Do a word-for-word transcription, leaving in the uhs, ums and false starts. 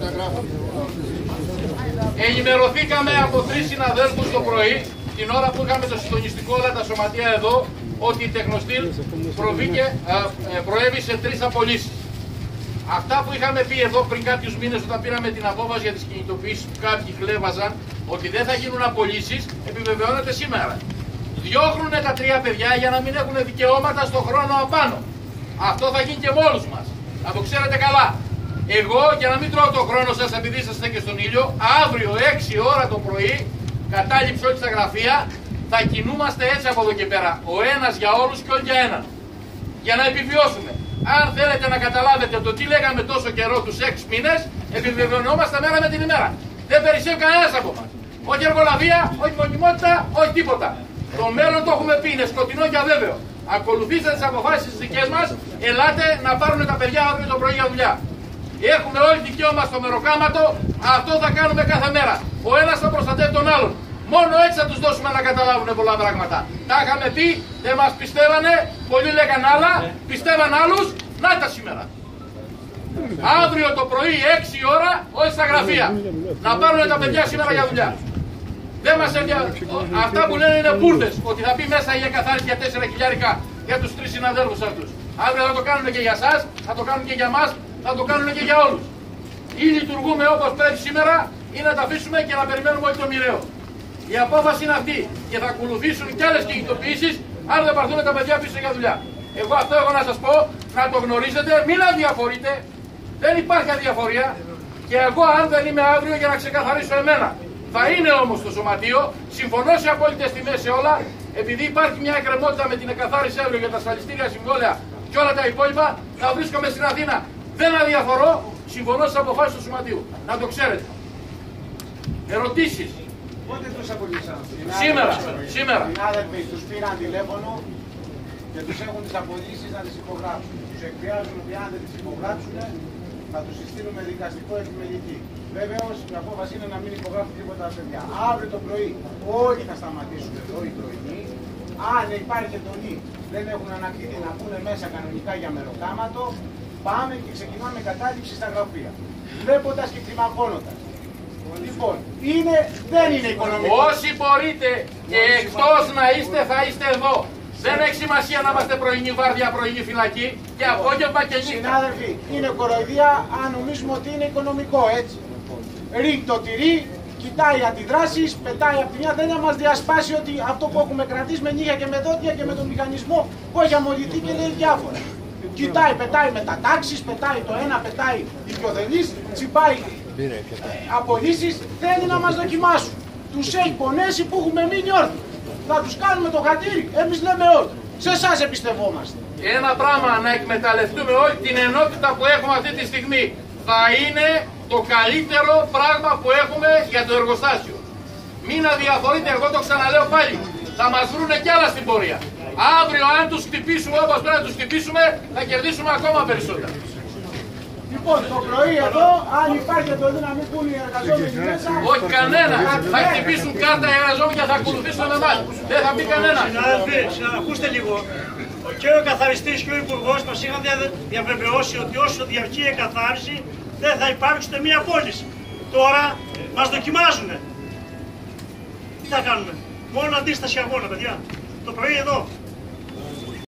Ενημερωθήκαμε από τρεις συναδέλφους το πρωί, την ώρα που είχαμε το συντονιστικό όλα τα σωματεία εδώ, ότι η Τεχνοστήλ προβήκε, ε, προέβη σε τρεις απολύσεις. Αυτά που είχαμε πει εδώ πριν κάποιους μήνες όταν πήραμε την απόφαση για τις κινητοποιήσεις που κάποιοι χλέβαζαν ότι δεν θα γίνουν απολύσεις, επιβεβαιώνεται σήμερα. Διώχνουν τα τρία παιδιά για να μην έχουν δικαιώματα στον χρόνο απάνω. Αυτό θα γίνει και με όλους μας. Να το ξέρετε καλά. Εγώ, για να μην τρώω τον χρόνο σας επειδή είσαστε και στον ήλιο, αύριο έξι ώρα το πρωί, κατάληψη όλη στα γραφεία, θα κινούμαστε έτσι από εδώ και πέρα. Ο ένας για όλους και όλοι για έναν. Για να επιβιώσουμε. Αν θέλετε να καταλάβετε το τι λέγαμε τόσο καιρό τους έξι μήνες, επιβεβαιωνόμαστε μέρα με την ημέρα. Δεν περισσεύει κανένας από μας. Όχι εργολαβία, όχι μονιμότητα, όχι τίποτα. Το μέλλον το έχουμε πει, είναι σκοτεινό και αβέβαιο. Ακολουθήστε τις αποφάσεις τις δικές μας, ελάτε να πάρουν τα παιδιά αύριο το πρωί για δουλειά. Έχουμε όλοι δικαίωμα στο μεροκάματο, αυτό θα κάνουμε κάθε μέρα. Ο ένας θα προστατεύει τον άλλον. Μόνο έτσι θα τους δώσουμε να καταλάβουν πολλά πράγματα. Τα είχαμε πει, δεν μας πιστεύανε, πολλοί λέγανε άλλα, πιστεύαν άλλους, να τα σήμερα. Αύριο το πρωί έξι ώρα, όλοι στα γραφεία. Να πάρουν τα παιδιά σήμερα για δουλειά. Δεν μας ενδια... Αυτά που λένε είναι μπουρδες, ότι θα μπει μέσα η εκαθάριση για τέσσερα χιλιάρικα για τους τρεις συναδέλφους αυτούς. Αύριο θα το κάνουν και για σας, θα το κάνουν και για μας, θα το κάνουν και για όλους. Ή λειτουργούμε όπως πρέπει σήμερα, ή να τα αφήσουμε και να περιμένουμε όλοι το μοιραίο. Η απόφαση είναι αυτή και θα ακολουθήσουν κι άλλες κινητοποιήσεις αν δεν πάρθουν τα παιδιά πίσω για δουλειά. Εγώ αυτό έχω να σας πω, να το γνωρίζετε, μην αδιαφορείτε. Δεν υπάρχει αδιαφορία και εγώ αν δεν είμαι αύριο για να ξεκαθαρίσω εμένα. Θα είναι όμως το σωματείο, συμφωνώ σε απόλυτες τιμές σε όλα, επειδή υπάρχει μια εκκρεμότητα με την εκαθάριση αύριο για τα ασφαλιστήρια συμβόλαια και όλα τα υπόλοιπα, θα βρίσκομαι στην Αθήνα. Δεν αδιαφορώ, συμφωνώ στις αποφάσεις του σωματείου. Να το ξέρετε. Ερωτήσεις. Πότε τους απολύσαν? Σήμερα, σήμερα. Οι άδερφοι τους πήραν τηλέφωνο και τους έχουν τις απολύσεις να τις υπογράψουν. Τους εκβιάζουν ότι αν δεν τις υπογράψουν θα τους συστήνουμε δικαστικό επιμελητή. Βέβαιως η απόφαση είναι να μην υπογράφουν τίποτα παιδιά. Αύριο το πρωί όλοι θα σταματήσουν εδώ οι πρωινοί. Αν υπάρχει εντολή, δεν έχουν ανακτηθεί να πούνε μέσα κανονικά για μεροκάματο, πάμε και ξεκινάμε κατάληψη στα γραφεία. Βλέποντας και κλιμακώνοντας. Λοιπόν, είναι, δεν είναι οικονομικό. Όσοι μπορείτε και εκτός να είστε, θα είστε εδώ. Δεν έχει σημασία να είμαστε πρωινή βάρδια, πρωινή φυλακή και απόγευμα και νύχτα. Συνάδελφοι, είναι κοροϊδία αν νομίζουμε ότι είναι οικονομικό, έτσι. Ρίχνει το τυρί, κοιτάει αντιδράσεις, πετάει από τη μια, δεν θα μας διασπάσει ότι αυτό που έχουμε κρατήσει με νύχια και με δόντια και με τον μηχανισμό που έχει αμολυθεί και λέει διάφορα. Κοιτάει, πετάει με τα τάξεις, πετάει το ένα, πετάει οικειοθελής, τσιμπάει ε, απολύσεις, θέλει να μας δοκιμάσουν. Τους έχει πονέσει που έχουμε μείνει όρθιοι. Θα τους κάνουμε το χατήρι, εμείς λέμε όχι. Σε εσάς εμπιστευόμαστε. Ένα πράγμα, να εκμεταλλευτούμε όλη την ενότητα που έχουμε αυτή τη στιγμή. Θα είναι το καλύτερο πράγμα που έχουμε για το εργοστάσιο. Μην αδιαφορείτε, εγώ το ξαναλέω πάλι. Θα μας βρούνε κι άλλα στην πορεία. Αύριο αν τους χτυπήσουμε όπως πρέπει να τους χτυπήσουμε, θα κερδίσουμε ακόμα περισσότερα. Λοιπόν, το πρωί εδώ, αν υπάρχει εντολή να μην πούν οι εργαζόμενοι μέσα... Όχι κανένα. Θα χτυπήσουν κάρτα οι εργαζόμενοι και θα ακολουθήσουν με εμάς. Δεν θα μπει κανένα. Συνάδελφοι, ακούστε λίγο. Και ο καθαριστής και ο υπουργός μας είχαν διαβεβαιώσει ότι όσο διαρκεί η εκαθάριση δεν θα υπάρξει ούτε μία πώληση. Τώρα μας δοκιμάζουνε. Τι θα κάνουμε? Μόνο αντίσταση αγώνα, παιδιά. Το πρωί εδώ.